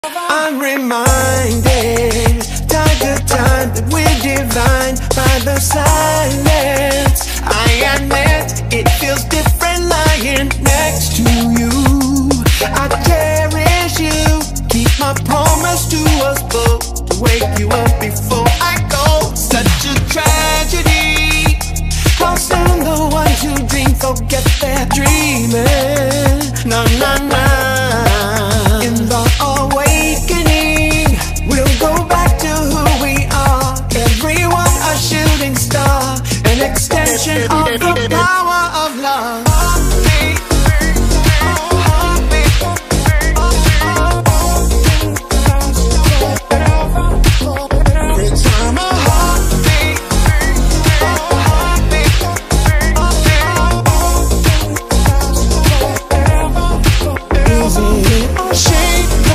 I'm reminded time to time that we're divine by the silence. I admit it feels different lying next to you. I cherish you, keep my promise to us both, to wake you up before I go. Such a tragedy, how soon the ones who dream forget they're dreaming. No, no, no.